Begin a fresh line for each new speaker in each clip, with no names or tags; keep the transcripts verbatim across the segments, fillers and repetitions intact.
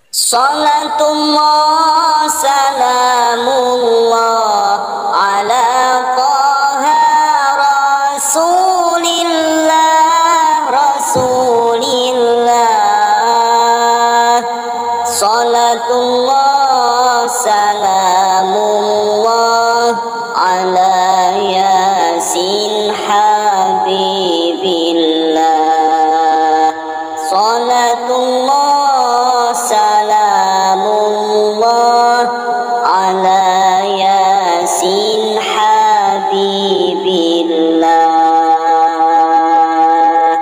Salatullah salamullah ala taha rasulillah rasulillah. Salatullah salamullah ala yasin habibillah. Salatullah salamullah ala yasin habibillah.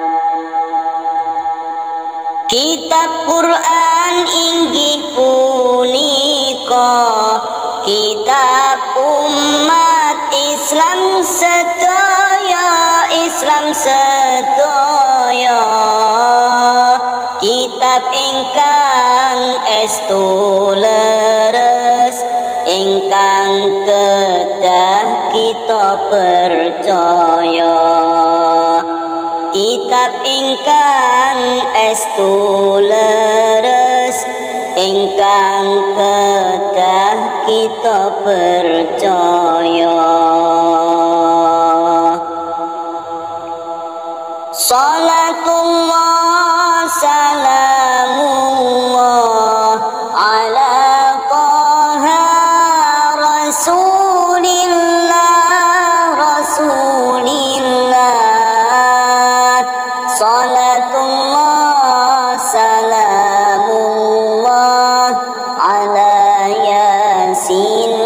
Kitab Quran inggih punika kitab umat Islam sedaya, Islam sedaya. Kitab ingkang estu leres, ingkang kedah kita percaya. Kitab ingkang estu leres, ingkang kedah kita percaya. Salatullah salamullah ala taha rasulillah rasulillah. Salatullah salamullah ala yasin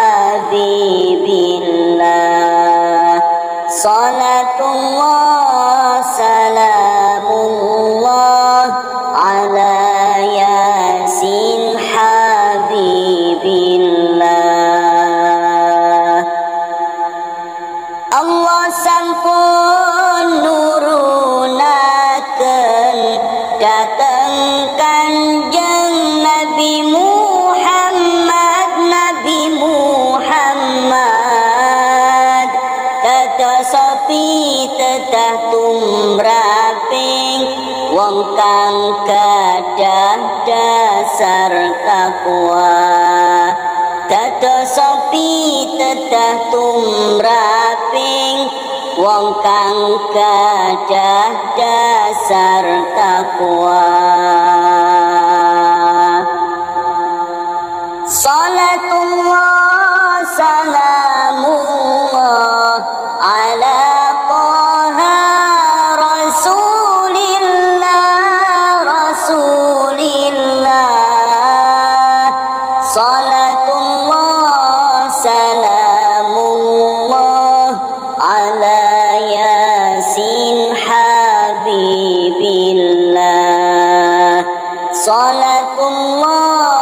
habibillah. Salatullah salamullah ala yasin habibillah. Allah sampun nurunaken dateng Kanjeng Nabi Muhammad, Nabi Muhammad. Tedah sopi tedah tumraping wong kang gadah dasar takwa. Tedah sopi tedah tumraping wong kang gadah dasar takwa. Salatullah salamullah ala taha rasulillah rasulillah. Salatullah salamullah ala yasin habibillah. Salatullah